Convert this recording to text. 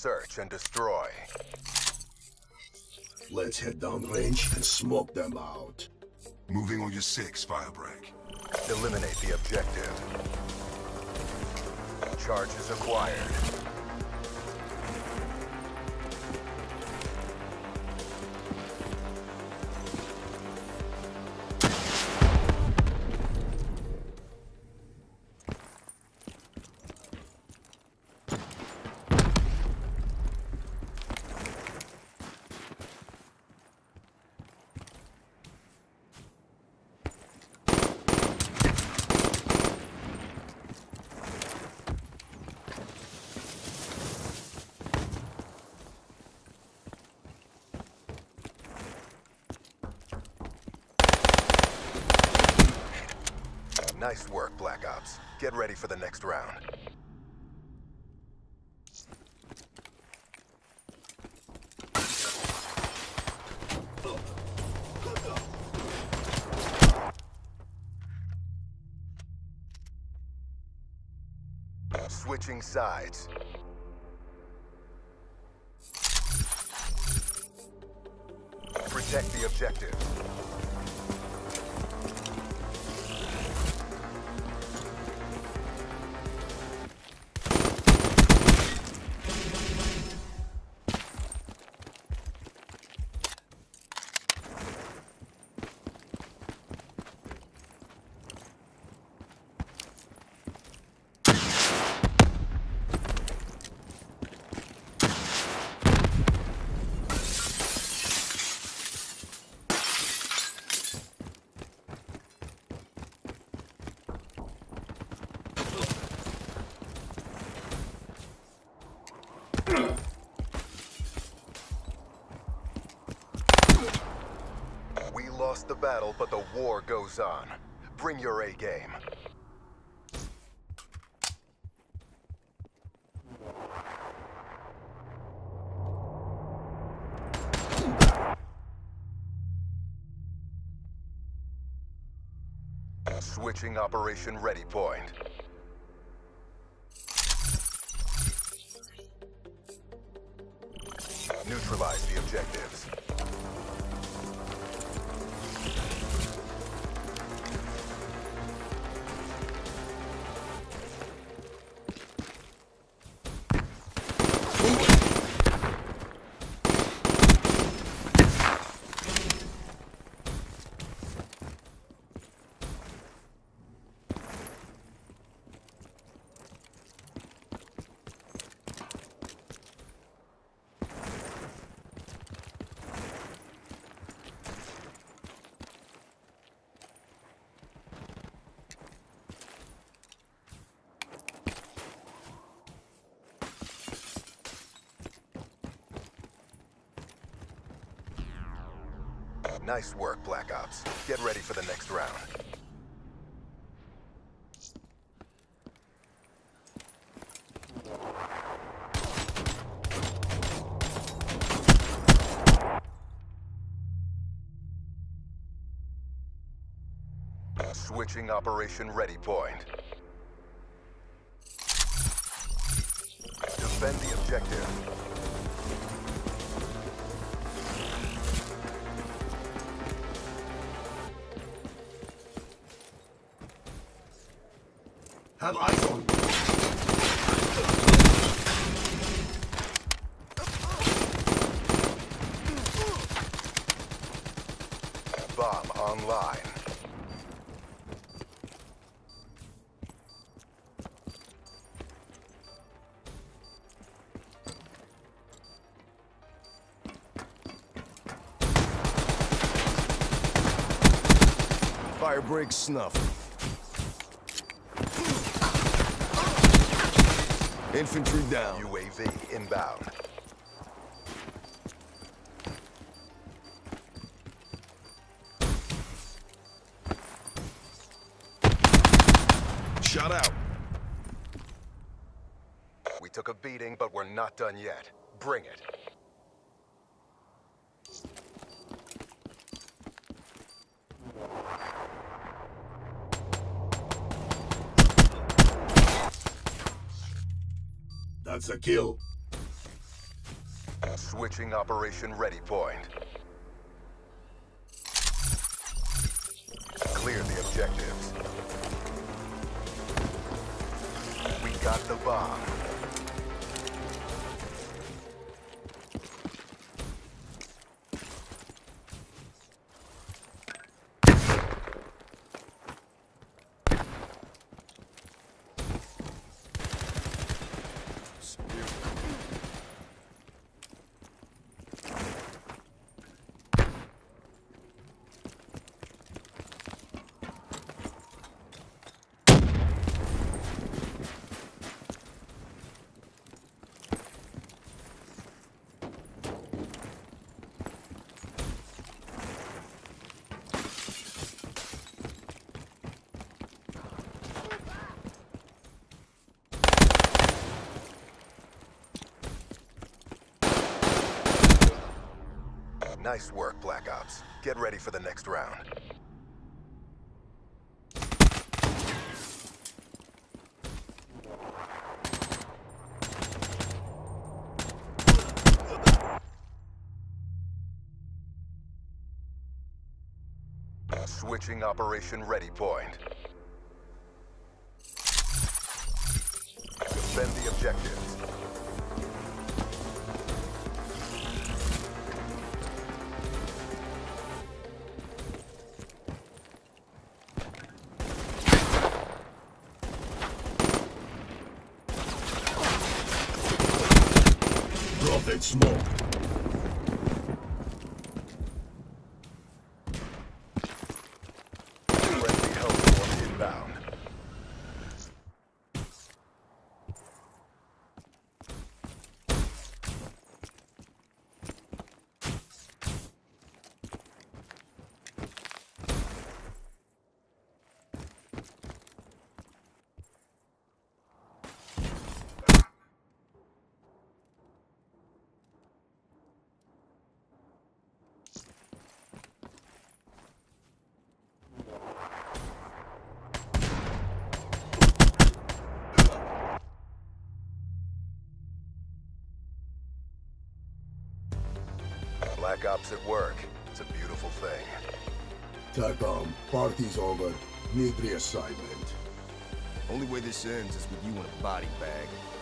search and destroy. Let's head downrange and smoke them out. Moving on your 6, Firebreak. Eliminate the objective. Charges acquired. Nice work, Black Ops. Get ready for the next round. Switching sides. Protect the objective. We lost the battle, but the war goes on. Bring your A game. Switching operation ready point. Neutralize the objectives. Nice work, Black Ops. Get ready for the next round. Switching operation ready point. Defend the objective. Have eyes on. Bomb online. Firebreak snuff. Infantry down. UAV inbound. Shot out. We took a beating, but we're not done yet. Bring it. That's a kill. Switching operation ready point. Clear the objectives. We got the bomb. Nice work, Black Ops. Get ready for the next round. Switching operation ready point. Defend the objectives. Drop it, smoke. Friendly Hellstorm inbound. Black Ops at work. It's a beautiful thing. TACOM, party's over. Need reassignment. Only way this ends is with you in a body bag.